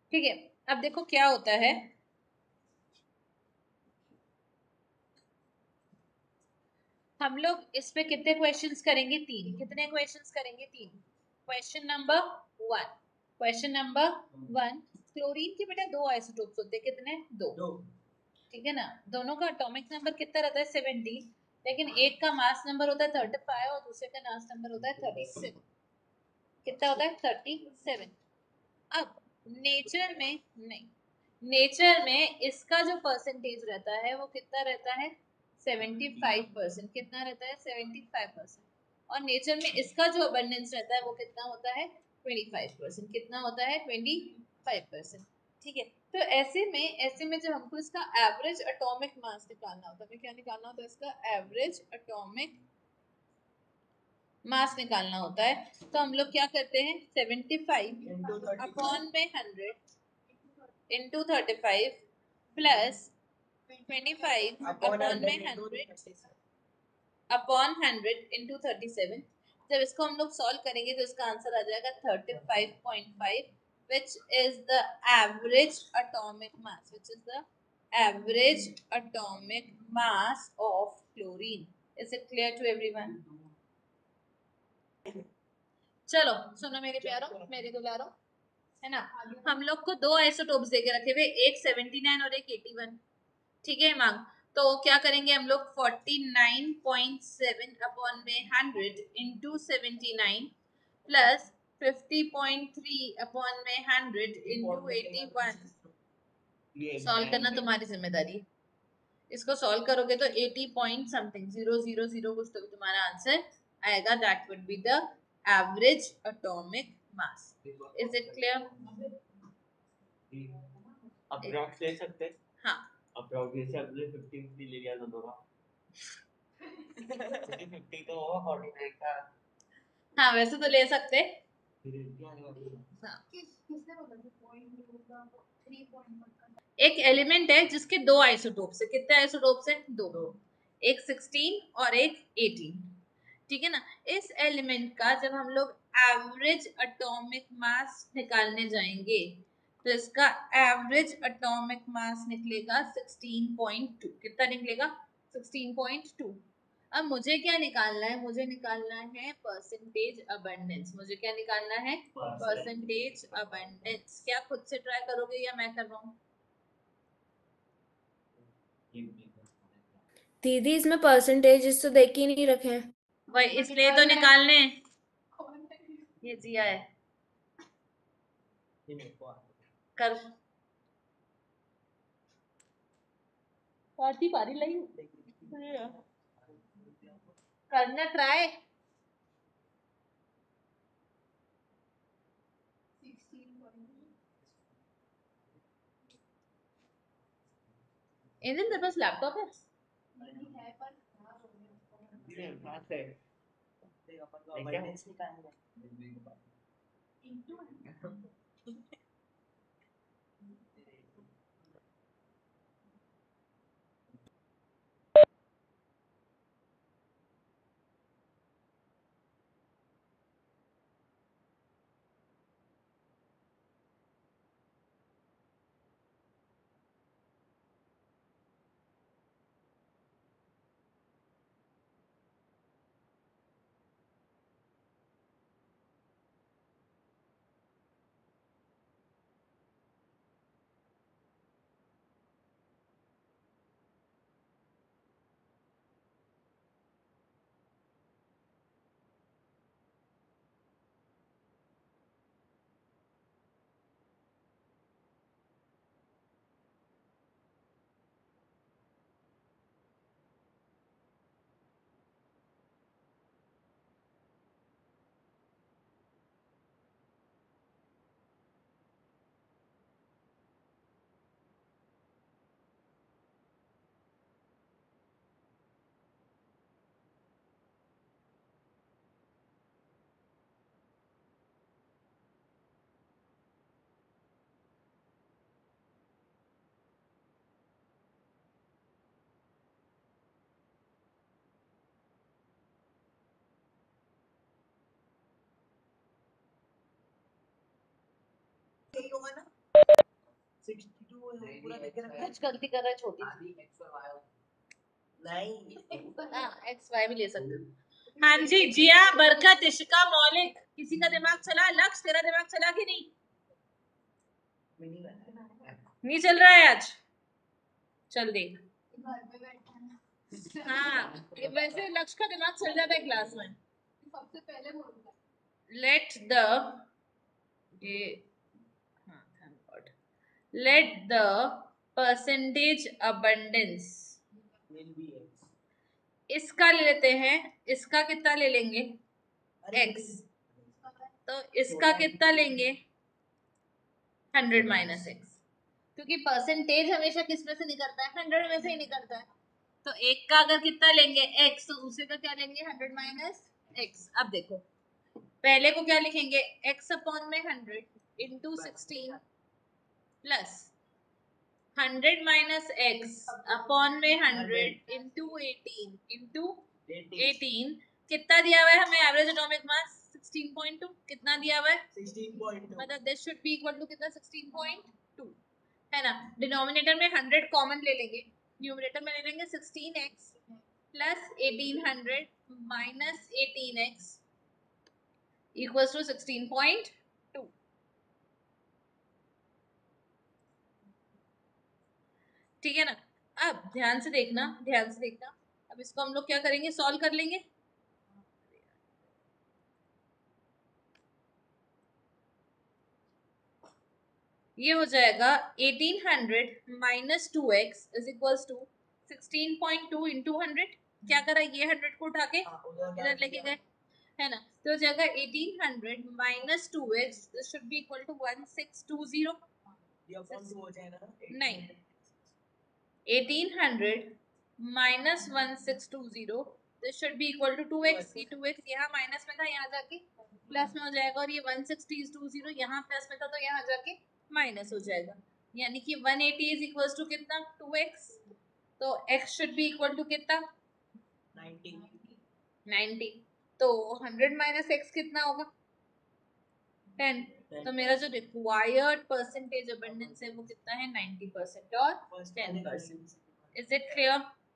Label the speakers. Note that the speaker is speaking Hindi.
Speaker 1: ठीक है, अब देखो क्या होता है। हम लोग इस पे कितने क्वेश्चंस करेंगे? 3। कितने क्वेश्चंस करेंगे? 3। Question number 1। Question number 1, chlorine के बेटा 2 आइसोटोप्स होते हैं। कितने? 2। ठीक है ना। दोनों का एटॉमिक नंबर कितना रहता है? 70। लेकिन एक का मास नंबर होता है 35 और दूसरे का मास नंबर होता है 37। कितना होता है? 37। अब नेचर में नहीं, नेचर में इसका जो परसेंटेज रहता है वो कितना रहता है? 75%। कितना रहता है? 75%। और नेचर में इसका जो अबंडेंस रहता है वो कितना होता है? 25%। कितना होता है? 25%। ठीक है, तो ऐसे में जब हमको इसका एवरेज एटॉमिक मास निकालना होता है, क्या निकालना होता है? इसका एवरेज एटॉमिक मास निकालना होता है। तो हम लोग क्या करते हैं? 75 अपॉन में 100 इंटू 35 प्लस 25 अपॉन में 100 अपॉन 100 इंटू 37। जब इसको हम लोग सॉल्व करेंगे तो इसका आंसर आ जाएगा 35.5, which is the average atomic mass, which is the average atomic mass of chlorine. Is it clear to everyone? चलो सुनो मेरे प्यारो, मेरे दुलारो, है ना। हम लोग को 2 आइसोटोप्स देके रखे हुए, एक 79 और एक 81। ठीक है मांग। तो क्या करेंगे हम लोग? 49.7 अपॉन में 100 इंटू 79 प्लस 50.3 अपॉन में 100 इंटू 81। सॉल्व करना तुम्हारी जिम्मेदारी है। इसको सॉल्व करोगे तो 80 पॉइंट समथिंग 000 कुछ तो भी तुम्हारा आंसर आएगा। That would be the average atomic mass. Is it clear?
Speaker 2: Approx ले सकते हैं।
Speaker 1: हाँ,
Speaker 2: अप्रॉक्स जैसे हमने 50 ले लिया था दोनों 50 तो होगा 49 का।
Speaker 1: हाँ वैसे तो ले सकते। एक एलिमेंट है जिसके 2 आइसोटोप्स है। कितने आइसोटोप्स है? 2। एक 16 और एक 18। ठीक है ना। इस एलिमेंट का जब हम लोग एवरेज एटॉमिक मास निकालने जाएंगे तो इसका एवरेज एटॉमिक मास निकलेगा 16.2। कितना निकलेगा? 16.2। अब मुझे क्या निकालना है? मुझे निकालना है परसेंटेज अबंडेंस। मुझे क्या निकालना है? Percentage abundance. क्या खुद से ट्राई करोगे या मैं करवाऊं?
Speaker 3: दीदी इसमें परसेंटेज तो देख ही नहीं रखे हैं।
Speaker 1: वही इसलिए तो निकालने। ये जिया है कर पार्टी पारी लगी करना ट्राई। इंजन तेरे पास लैपटॉप है?
Speaker 4: 62 है पूरा देख रहा है
Speaker 1: कुछ गलती कर रहा है छोटी सी।
Speaker 4: नहीं
Speaker 1: हाँ एक्स वाई भी ले सकते हो। हाँ जी, जिया, बरकत, इशिका, मौलिक, किसी का दिमाग चला? लक्ष्य, तेरा दिमाग चला कि नहीं? नहीं चल रहा है आज? चल देख। हाँ वैसे लक्ष्य का दिमाग चल जाता है क्लास में। सबसे पहले बोलता let the let the percentage abundance,
Speaker 4: will be x
Speaker 1: इसका ले लेते हैं, इसका कितना ले लेंगे? x, तो इसका कितना लेंगे? 100 माइनस x, क्योंकि परसेंटेज हमेशा किस में से निकलता है? 100 में से ही निकलता है। तो एक का अगर कितना लेंगे x, तो दूसरे का क्या लेंगे? 100 माइनस x। अब देखो पहले को क्या लिखेंगे? x अपॉन में 100 into 16 plus 100 minus x upon में 100 इंटू 18 कितना दिया हुआ है हमें? Average atomic mass 16.2। कितना दिया हुआ है?
Speaker 4: 16.2
Speaker 1: मतलब this should be equal to कितना? 16.2 है ना। डिनोमिनेटर में 100 कॉमन ले लेंगे, न्यूमरेटर में ले लेंगे 16x plus 1800 minus 18x equals to 16.2। ठीक है ना। अब ध्यान से देखना, ध्यान से देखना। अब इसको हम लोग क्या करेंगे? सॉल्व कर लेंगे। ये हो जाएगा 1800 minus 2x is equals to 16.2 into 100। क्या करा? ये 100 को उठा के इधर लेके गए, है ना। तो हो जाएगा 1800 minus 2x, this should be equal to 1620।
Speaker 4: ये अपॉन 2 हो जाएगा ना?
Speaker 1: नहीं, 1800 minus 1620 this should be equal to 2x। ये 2x यहाँ माइनस में था, यहाँ जाके प्लस में हो जाएगा, और ये 1620 यहाँ प्लस में था तो यहाँ जाके माइनस हो जाएगा। यानी कि 180 इज इक्वल टू कितना? 2x। तो x should be equal to कितना? 90। तो 100 माइनस x कितना होगा? 10। तो मेरा जो रिक्वायर्ड परसेंटेज अबंडेंस है वो कितना है? 90% और 10%। Is it clear?